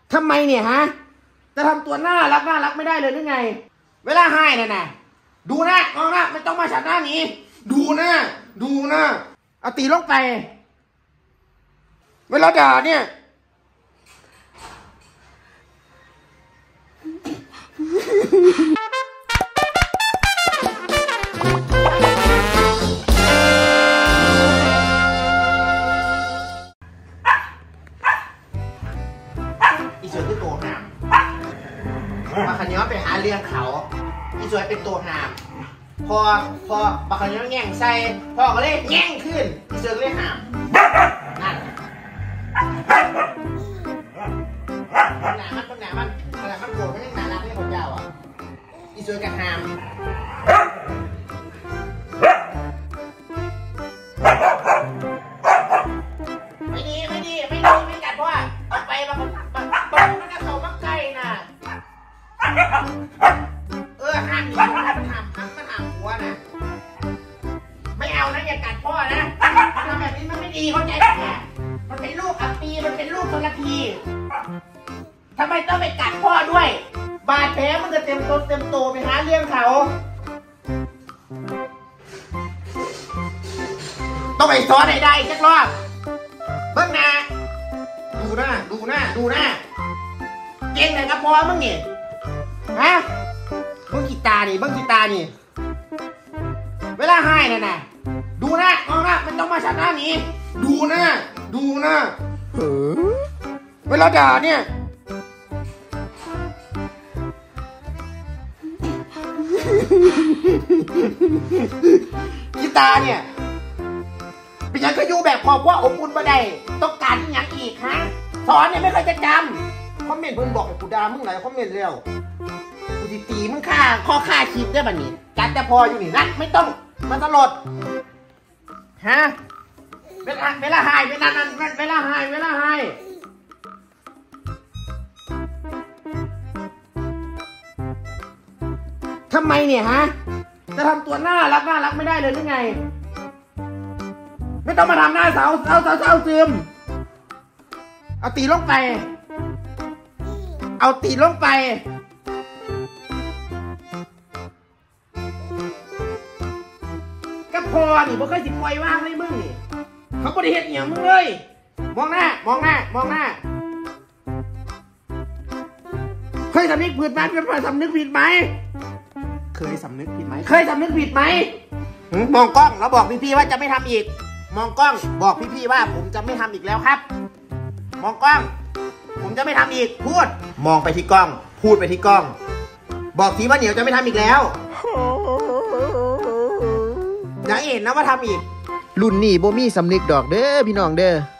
ทำไมเนี่ยฮะจะทำตัวน่ารักไม่ได้เลยหรือไงเวลาให้น่ะดูหน้ามองหน้าไม่ต้องมาฉันหน้านี้ดูหน้าเอาตีลงไปเวลาด่าเนี่ยอีสวยคือตัวหามบาคันย้อนไปหาเรื่องเขาอีสวยเป็นตัวหามพอบาคันย้อนแง่งใส่พ่อก็เลยแง่งขึ้นอีสวยก็เลยหามนั่นมันโกรธมันยังน่ารักเลยคนเจ้าอ่ะอีสวยกับหามไม่กัดเพราะว่าออกไปมันก็เขามักใกล้น่ะห้ามหนีมันถามหัวนะไม่เอานะอย่ากัดพ่อนะทำแบบนี้มันไม่ดีเข้าใจไหมมันเป็นลูกอับปีมันเป็นลูกทรพีทำไมต้องไปกัดพ่อด้วยบาดแผลมันจะเต็มตัวไปหาเรื่องเขาต้องไปซ้อนให้ได้จักรอบเบิ้งนะดูหน้าเก่งเลยครับพ่อมึงนี่ฮะมึงกีตาร์นี่เวลาให้น่ะดูหน้ามองหน้าไม่ต้องมาฉันหน้านี้ดูหน้าเวลาด่าเนี่ยกีตาร์เนี่ยเป็นยังก็อยู่แบบครอบครัวอบอุ่นบ่ได้ต้องการอย่างอีกฮะสอนเนี่ยไม่เคยจะจำคอมเมนต์เพิ่นบอกให้กูด่ามึงหลายคอมเมนต์เร็วกูตีมึงฆ่าคลิปได้ป่ะนี่จัดแต่พออยู่นี่นัดไม่ต้องมันตลดฮะเวลาหายเวลาหายทำไมเนี่ยฮะจะทำตัวน่ารักไม่ได้เลยหรือไงไม่ต้องมาทำหน้าเศร้าซึมเอาตีลงไปก็พอนี่บ่เคยสิปล่อยว่างเลยมึงนี่เขาบ่ได้เฮ็ดอย่างมึงเลยมองหน้าเคยสำนึกผิดไหมมองกล้องแล้วบอกพี่ๆว่าจะไม่ทำอีกมองกล้องบอกพี่ๆว่าผมจะไม่ทำอีกแล้วครับมองกล้องผมจะไม่ทำอีกพูดมองไปที่กล้องพูดไปที่กล้องบอกทีว่าเหนียวจะไม่ทำอีกแล้วอย่าเห็นนะว่าทำอีกรุ่นนี้บ่มีสำนึกดอกเด้อพี่น้องเด้อ